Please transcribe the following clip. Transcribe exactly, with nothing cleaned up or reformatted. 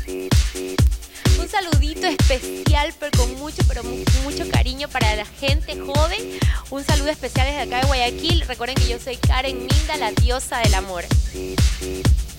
Un saludito especial, pero con mucho, pero mu- mucho cariño para la gente joven. Un saludo especial desde acá de Guayaquil. Recuerden que yo soy Karen Minda, la diosa del amor.